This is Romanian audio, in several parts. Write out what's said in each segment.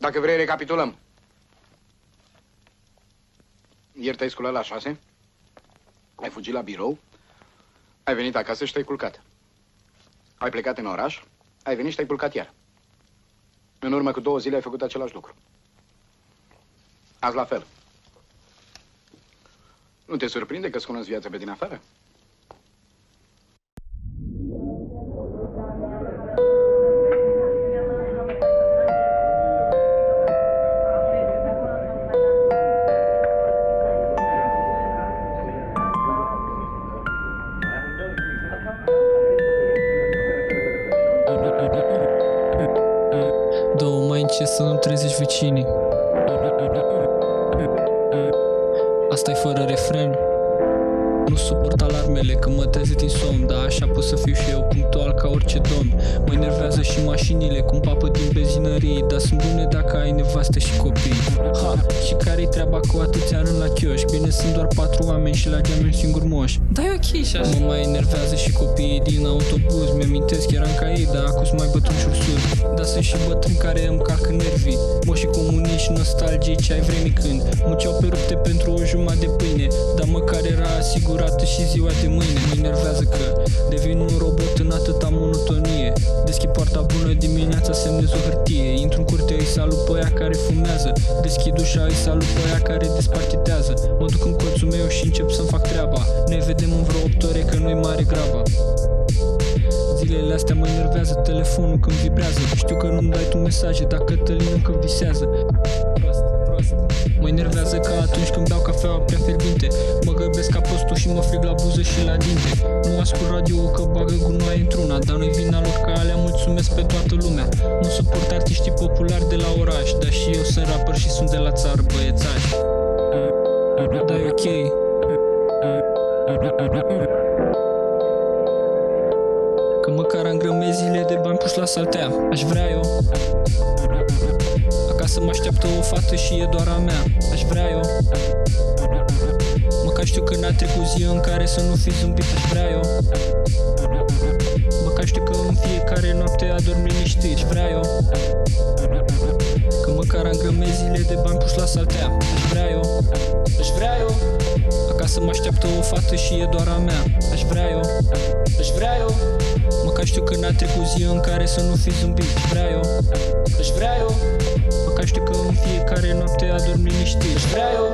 Dacă vrei, recapitulăm. Ieri te-ai sculat la 6, ai fugit la birou, ai venit acasă și te-ai culcat. Ai plecat în oraș, ai venit și te-ai culcat iar. În urmă cu 2 zile ai făcut același lucru. Azi la fel. Nu te surprinde că-ți cunosc viața pe din afară? Ce să nu trezești vecinii. Asta e fără refren. Nu suport alarmele când mă trezesc din somn, dar așa pot să fiu și eu, punctual ca orice domn. Mă enervează și mașinile cum papă din benzinării, dar sunt bune dacă ai nevastă și copii. Ha, și care-i treaba cu atâția rând la chioșc? Bine, sunt doar 4 oameni și la geam un singur moș. Da, e ok și așa. Mă mai enervează și copiii din autobuz. Mi-amintesc, eram ca ei, dar acum sunt mai bătrâni și ursuz. Dar sunt și bătrâni care îmi calcă nervii. Moșii comuniști nostalgici ai vremii când munceau pe rupte pentru o jumătate de pâine, dar măcar era asigurată și ziua de mâine. Mă enervează că devin un robot în atâta monotonie. Deschid poarta bună dimineața, semnez o hârtie. Intru în curte, îi salut pe aia care fumează. Deschid ușa, îi salut pe aia care desparchetează. Mă duc în colțul meu și încep să-mi fac treaba. Ne vedem în vreo 8 ore că nu-i mare graba. Zilele astea mă enervează telefonul când vibrează. Știu că nu-mi dai tu mesaje, dar Cătălin încă visează. Mă enervează ca atunci când beau cafeaua prea fierbinte. Mă găbesc ca prostul și mă frig la buză și la dinte. Nu ascult radio că bagă gunoaie într-una, dar nu-i vina lor că alea mulțumesc pe toată lumea. Nu suport artiștii populari de la oraș, dar și eu sunt rapper și sunt de la țară, băiețași. Da, e ok. Că măcar am grămezile de bani puși la saltea. Aș vrea eu. Acasă mă așteaptă o fată și e doar a mea. Aș vrea eu. Măcar știu că n-a trecut zi în care să nu fi zâmbit. Aș vrea eu. Măcar știu că în fiecare noapte adorm liniștit. Aș vrea eu. Că măcar am grămezile de bani puși la saltea. Aș vrea eu. Aș vrea eu. Acasă mă așteaptă o fată și e doar a mea. Aș vrea eu. Aș vrea eu. Măcar știu că n-a trecut zi în care să nu fi zâmbit. Aș vrea eu. Aș vrea eu. Măcar știu că în fiecare noapte adorm liniștit. Aș vrea eu.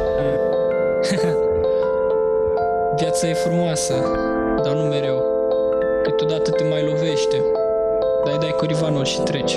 Viața e frumoasă, dar nu mereu. Câteodată te mai lovește, dar îi dai cu rivanul și treci.